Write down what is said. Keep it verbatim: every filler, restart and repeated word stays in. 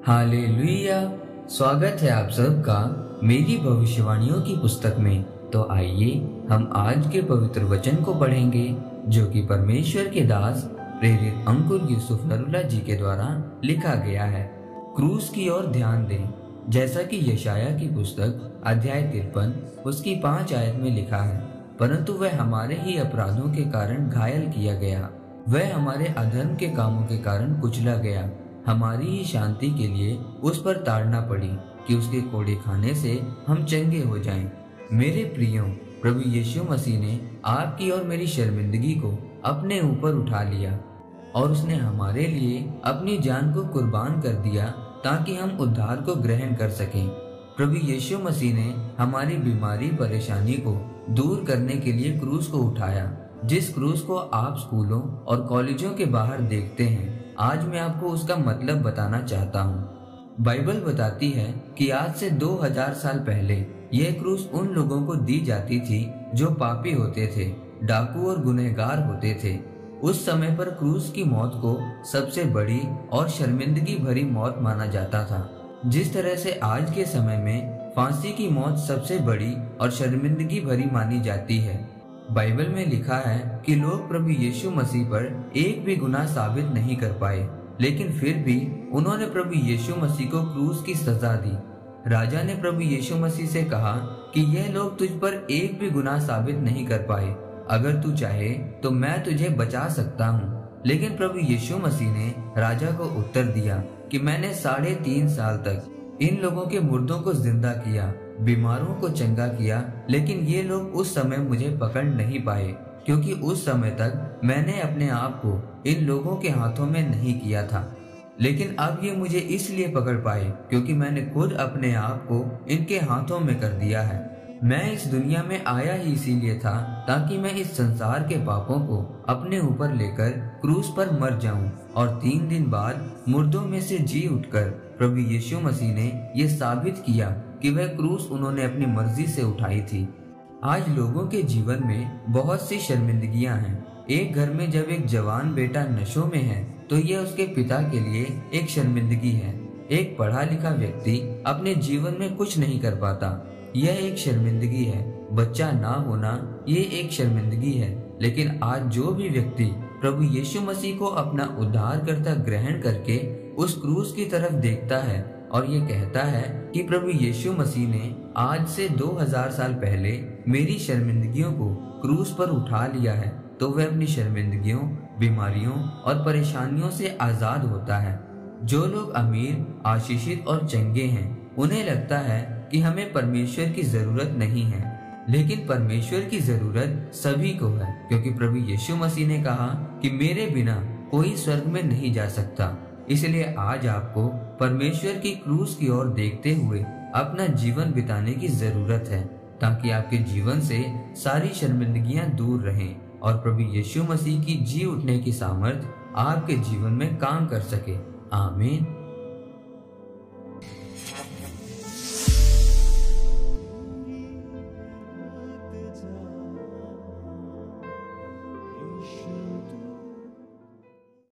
Hallelujah. स्वागत है आप सबका मेरी भविष्यवाणियों की पुस्तक में। तो आइए हम आज के पवित्र वचन को पढ़ेंगे जो कि परमेश्वर के दास प्रेरित अंकुर यूसुफ नरूला जी के द्वारा लिखा गया है। क्रूस की ओर ध्यान दें, जैसा कि यशाया की पुस्तक अध्याय तिरपन उसकी पांच आयत में लिखा है, परंतु वह हमारे ही अपराधों के कारण घायल किया गया, वह हमारे अधर्म के कामों के कारण कुचला गया, हमारी ही शांति के लिए उस पर ताड़ना पड़ी कि उसके कोड़े खाने से हम चंगे हो जाएं। मेरे प्रियो, प्रभु यीशु मसीह ने आपकी और मेरी शर्मिंदगी को अपने ऊपर उठा लिया और उसने हमारे लिए अपनी जान को कुर्बान कर दिया ताकि हम उद्धार को ग्रहण कर सकें। प्रभु यीशु मसीह ने हमारी बीमारी परेशानी को दूर करने के लिए क्रूस को उठाया। जिस क्रूस को आप स्कूलों और कॉलेजों के बाहर देखते हैं, आज मैं आपको उसका मतलब बताना चाहता हूँ। बाइबल बताती है कि आज से दो हज़ार साल पहले यह क्रूस उन लोगों को दी जाती थी जो पापी होते थे, डाकू और गुनहगार होते थे। उस समय पर क्रूस की मौत को सबसे बड़ी और शर्मिंदगी भरी मौत माना जाता था। जिस तरह से आज के समय में फांसी की मौत सबसे बड़ी और शर्मिंदगी भरी मानी जाती है। बाइबल में लिखा है कि लोग प्रभु यीशु मसीह पर एक भी गुनाह साबित नहीं कर पाए, लेकिन फिर भी उन्होंने प्रभु यीशु मसीह को क्रूस की सजा दी। राजा ने प्रभु यीशु मसीह से कहा कि यह लोग तुझ पर एक भी गुनाह साबित नहीं कर पाए, अगर तू चाहे तो मैं तुझे बचा सकता हूँ। लेकिन प्रभु यीशु मसीह ने राजा को उत्तर दिया कि मैंने साढ़े तीन साल तक इन लोगों के मुर्दों को जिंदा किया, बीमारों को चंगा किया, लेकिन ये लोग उस समय मुझे पकड़ नहीं पाए, क्योंकि उस समय तक मैंने अपने आप को इन लोगों के हाथों में नहीं किया था। लेकिन अब ये मुझे इसलिए पकड़ पाए क्योंकि मैंने खुद अपने आप को इनके हाथों में कर दिया है। मैं इस दुनिया में आया ही इसीलिए था ताकि मैं इस संसार के पापों को अपने ऊपर लेकर क्रूस पर मर जाऊं और तीन दिन बाद मुर्दों में से जी उठकर प्रभु यीशु मसीह ने ये साबित किया कि वह क्रूस उन्होंने अपनी मर्जी से उठाई थी। आज लोगों के जीवन में बहुत सी शर्मिंदगियां हैं। एक घर में जब एक जवान बेटा नशों में है तो यह उसके पिता के लिए एक शर्मिंदगी है। एक पढ़ा लिखा व्यक्ति अपने जीवन में कुछ नहीं कर पाता, यह एक शर्मिंदगी है। बच्चा ना होना ये एक शर्मिंदगी है। लेकिन आज जो भी व्यक्ति प्रभु यीशु मसीह को अपना उद्धारकर्ता ग्रहण करके उस क्रूस की तरफ देखता है और ये कहता है कि प्रभु यीशु मसीह ने आज से दो हज़ार साल पहले मेरी शर्मिंदगियों को क्रूस पर उठा लिया है, तो वह अपनी शर्मिंदगियों, बीमारियों और परेशानियों से आजाद होता है। जो लोग अमीर, आशीषित और चंगे हैं, उन्हें लगता है कि हमें परमेश्वर की जरूरत नहीं है, लेकिन परमेश्वर की जरूरत सभी को है, क्योंकि प्रभु यीशु मसीह ने कहा कि मेरे बिना कोई स्वर्ग में नहीं जा सकता। इसलिए आज आपको परमेश्वर की क्रूस की ओर देखते हुए अपना जीवन बिताने की जरूरत है, ताकि आपके जीवन से सारी शर्मिंदगियां दूर रहें और प्रभु यीशु मसीह की जी उठने की सामर्थ आपके जीवन में काम कर सके। आमीन।